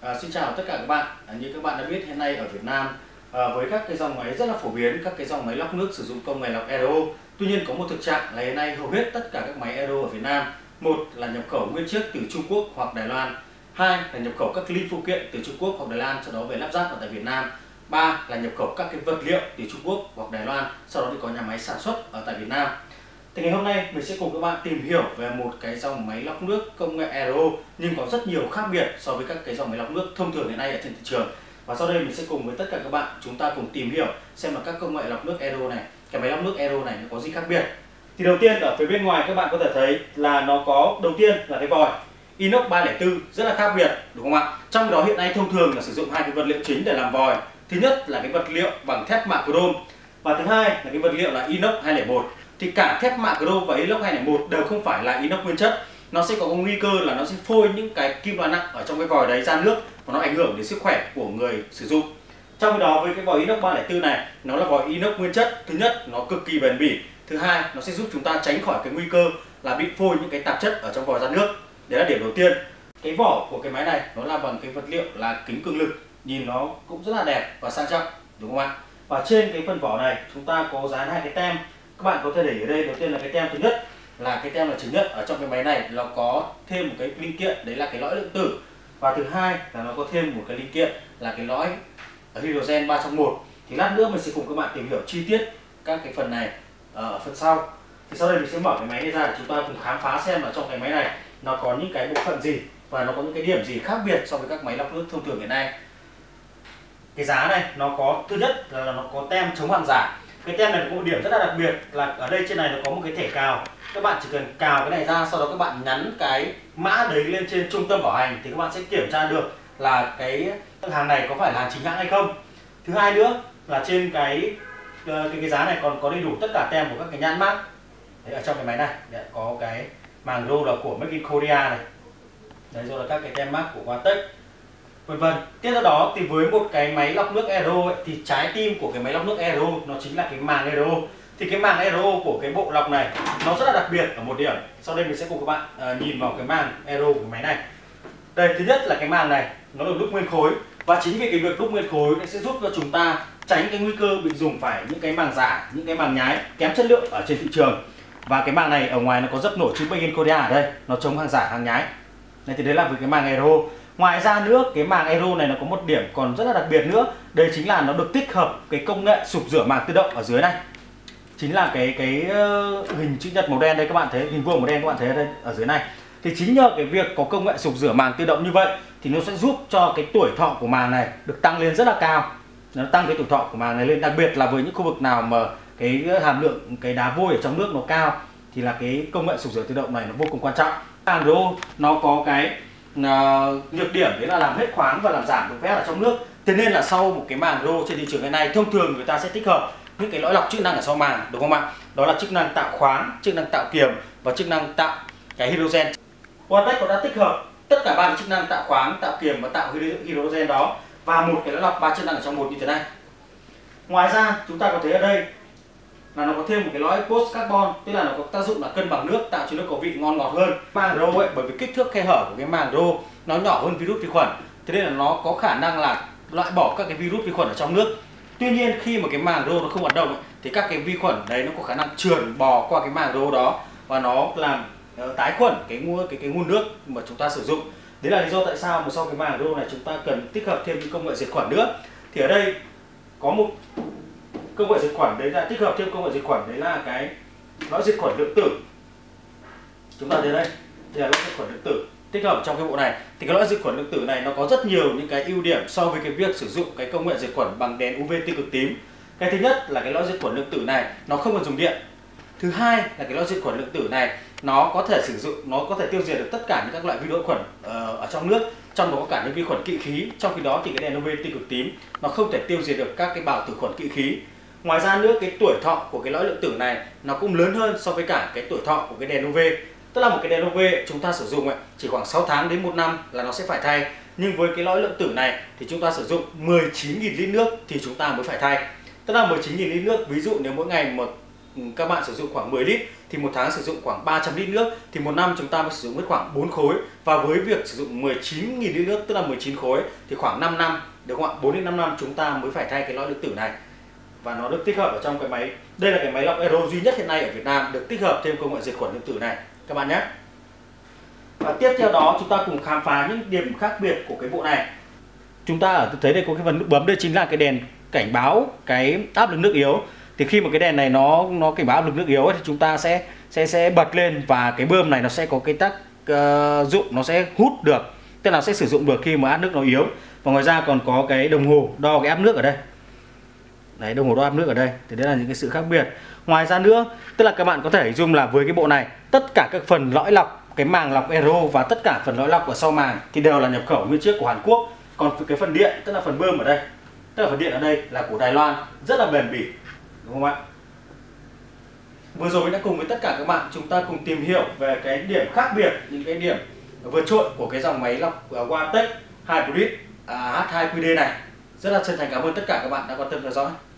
Xin chào tất cả các bạn. Như các bạn đã biết, hiện nay ở Việt Nam với các cái dòng máy rất là phổ biến, các cái dòng máy lọc nước sử dụng công nghệ lọc RO. Tuy nhiên có một thực trạng là hiện nay hầu hết tất cả các máy RO ở Việt Nam, một là nhập khẩu nguyên chiếc từ Trung Quốc hoặc Đài Loan, hai là nhập khẩu các linh phụ kiện từ Trung Quốc hoặc Đài Loan, sau đó về lắp ráp ở tại Việt Nam, ba là nhập khẩu các cái vật liệu từ Trung Quốc hoặc Đài Loan, sau đó thì có nhà máy sản xuất ở tại Việt Nam. Thì ngày hôm nay mình sẽ cùng các bạn tìm hiểu về một cái dòng máy lọc nước công nghệ RO nhưng có rất nhiều khác biệt so với các cái dòng máy lọc nước thông thường hiện nay ở trên thị trường. Và sau đây mình sẽ cùng với tất cả các bạn chúng ta cùng tìm hiểu xem là các công nghệ lọc nước RO này, cái máy lọc nước RO này nó có gì khác biệt. Thì đầu tiên ở phía bên ngoài các bạn có thể thấy là nó có đầu tiên là cái vòi inox 304 rất là khác biệt, đúng không ạ? Trong đó hiện nay thông thường là sử dụng hai cái vật liệu chính để làm vòi. Thứ nhất là cái vật liệu bằng thép mạ chrome và thứ hai là cái vật liệu là inox 201. Thì cả thép mạ chrome và inox 201 đều không phải là inox nguyên chất. Nó sẽ có nguy cơ là nó sẽ phôi những cái kim loại nặng ở trong cái vòi đấy ra nước và nó ảnh hưởng đến sức khỏe của người sử dụng. Trong khi đó với cái vòi inox 304 này, nó là vòi inox nguyên chất. Thứ nhất, nó cực kỳ bền bỉ. Thứ hai, nó sẽ giúp chúng ta tránh khỏi cái nguy cơ là bị phôi những cái tạp chất ở trong vòi ra nước. Đấy là điểm đầu tiên. Cái vỏ của cái máy này nó làm bằng cái vật liệu là kính cường lực, nhìn nó cũng rất là đẹp và sang trọng, đúng không ạ? Và trên cái phần vỏ này chúng ta có dán hai cái tem. Các bạn có thể để ở đây, đầu tiên là cái tem thứ nhất là cái tem là chứng nhận ở trong cái máy này nó có thêm một cái linh kiện, đấy là cái lõi lượng tử. Và thứ hai là nó có thêm một cái linh kiện là cái lõi hydrogen 3 trong 1. Thì lát nữa mình sẽ cùng các bạn tìm hiểu chi tiết các cái phần này ở phần sau. Thì sau đây mình sẽ mở cái máy này ra để chúng ta cùng khám phá xem là trong cái máy này nó có những cái bộ phận gì và nó có những cái điểm gì khác biệt so với các máy lọc nước thông thường hiện nay. Cái giá này nó có, thứ nhất là nó có tem chống hàng giả. Cái tem này có một điểm rất là đặc biệt là ở đây trên này nó có một cái thẻ cào. Các bạn chỉ cần cào cái này ra, sau đó các bạn nhắn cái mã đấy lên trên trung tâm bảo hành thì các bạn sẽ kiểm tra được là cái hàng này có phải là hàng chính hãng hay không. Thứ hai nữa là trên cái giá này còn có đầy đủ tất cả tem của các cái nhãn mác. Đấy, ở trong cái máy này đấy, có cái màng rô là của Made in Korea này. Đấy, rồi là các cái tem mác của Quatech, vân vân. Tiếp theo đó thì với một cái máy lọc nước RO ấy, thì trái tim của cái máy lọc nước RO nó chính là cái màng RO. Thì cái màng RO của cái bộ lọc này nó rất là đặc biệt ở một điểm. Sau đây mình sẽ cùng các bạn nhìn vào cái màng RO của cái máy này. Đây, thứ nhất là cái màng này nó được đúc nguyên khối, và chính vì cái việc đúc nguyên khối sẽ giúp cho chúng ta tránh cái nguy cơ bị dùng phải những cái màng giả, những cái màng nhái kém chất lượng ở trên thị trường. Và cái màng này ở ngoài nó có dập nổi chữ Made in Korea ở đây, nó chống hàng giả, hàng nhái. Đây thì đấy là với cái màng RO. Ngoài ra nữa, cái màng RO này nó có một điểm còn rất là đặc biệt nữa, đây chính là nó được tích hợp cái công nghệ sụp rửa màng tự động ở dưới này. Chính là cái hình chữ nhật màu đen đây, các bạn thấy hình vuông màu đen các bạn thấy ở đây ở dưới này. Thì chính nhờ cái việc có công nghệ sụp rửa màng tự động như vậy thì nó sẽ giúp cho cái tuổi thọ của màng này được tăng lên rất là cao. Nó tăng cái tuổi thọ của màng này lên, đặc biệt là với những khu vực nào mà cái hàm lượng cái đá vôi ở trong nước nó cao thì là cái công nghệ sụp rửa tự động này nó vô cùng quan trọng. Màng RO nó có cái nhược điểm đấy là làm hết khoáng và làm giảm độ pH ở trong nước. Thế nên là sau một cái màng RO trên thị trường hiện nay, thông thường người ta sẽ tích hợp những cái lõi lọc chức năng ở sau màng, đúng không ạ? Đó là chức năng tạo khoáng, chức năng tạo kiềm và chức năng tạo cái hydrogen. Quatech có đã tích hợp tất cả ba chức năng tạo khoáng, tạo kiềm và tạo hydrogen đó và một cái lõi lọc 3 chức năng ở trong một như thế này. Ngoài ra chúng ta có thấy ở đây là nó có thêm một cái lõi post carbon, tức là nó có tác dụng là cân bằng nước, tạo cho nước có vị ngon ngọt hơn. Màng RO ấy, bởi vì kích thước khe hở của cái màng RO nó nhỏ hơn virus vi khuẩn, thế nên là nó có khả năng là loại bỏ các cái virus vi khuẩn ở trong nước. Tuy nhiên khi mà cái màng RO nó không hoạt động ấy, thì các cái vi khuẩn đấy nó có khả năng trườn bò qua cái màng RO đó và nó làm tái khuẩn cái nguồn nước mà chúng ta sử dụng. Đấy là lý do tại sao mà sau cái màng RO này chúng ta cần tích hợp thêm những công nghệ diệt khuẩn nữa. Thì ở đây có một công nghệ diệt khuẩn, đấy là tích hợp thêm công nghệ diệt khuẩn, đấy là cái lõi diệt khuẩn lượng tử. Chúng ta thấy đây, đây là lõi diệt khuẩn lượng tử tích hợp trong cái bộ này. Thì cái lõi diệt khuẩn lượng tử này nó có rất nhiều những cái ưu điểm so với cái việc sử dụng cái công nghệ diệt khuẩn bằng đèn UV tia cực tím. Cái thứ nhất là cái lõi diệt khuẩn lượng tử này nó không cần dùng điện. Thứ hai là cái lõi diệt khuẩn lượng tử này nó có thể sử dụng, nó có thể tiêu diệt được tất cả những các loại vi khuẩn ở trong nước, trong đó có cả những vi khuẩn kỵ khí. Trong khi đó thì cái đèn UV tia cực tím nó không thể tiêu diệt được các cái bào tử khuẩn kỵ khí. Ngoài ra nữa, cái tuổi thọ của cái lõi lượng tử này nó cũng lớn hơn so với cả cái tuổi thọ của cái đèn UV. Tức là một cái đèn UV chúng ta sử dụng chỉ khoảng 6 tháng đến 1 năm là nó sẽ phải thay. Nhưng với cái lõi lượng tử này thì chúng ta sử dụng 19.000 lít nước thì chúng ta mới phải thay. Tức là 19.000 lít nước, ví dụ nếu mỗi ngày một các bạn sử dụng khoảng 10 lít thì một tháng sử dụng khoảng 300 lít nước, thì một năm chúng ta mới sử dụng mất khoảng 4 khối. Và với việc sử dụng 19.000 lít nước, tức là 19 khối, thì khoảng 5 năm, được không ạ? 4 đến 5 năm chúng ta mới phải thay cái lõi lượng tử này. Và nó được tích hợp ở trong cái máy. Đây là cái máy lọc RO duy nhất hiện nay ở Việt Nam được tích hợp thêm công nghệ diệt khuẩn lượng tử này các bạn nhé. Và tiếp theo đó chúng ta cùng khám phá những điểm khác biệt của cái bộ này. Chúng ta ở thấy đây có cái phần nút bấm, đây chính là cái đèn cảnh báo cái áp lực nước yếu. Thì khi mà cái đèn này nó cảnh báo áp lực nước yếu ấy, thì chúng ta sẽ bật lên và cái bơm này nó sẽ có cái tác dụng, nó sẽ hút được, tức là sẽ sử dụng được khi mà áp nước nó yếu. Và ngoài ra còn có cái đồng hồ đo cái áp nước ở đây. Đấy, đồng hồ đo áp nước ở đây. Thì đấy là những cái sự khác biệt. Ngoài ra nữa, tức là các bạn có thể hình dung là với cái bộ này, tất cả các phần lõi lọc, cái màng lọc RO và tất cả phần lõi lọc ở sau màng thì đều là nhập khẩu nguyên chiếc của Hàn Quốc. Còn cái phần điện, tức là phần bơm ở đây, tức là phần điện ở đây là của Đài Loan, rất là bền bỉ, đúng không ạ? Vừa rồi đã cùng với tất cả các bạn chúng ta cùng tìm hiểu về cái điểm khác biệt, những cái điểm vượt trội của cái dòng máy lọc Watech Hybrid H2QD này. Rất là chân thành cảm ơn tất cả các bạn đã quan tâm theo dõi.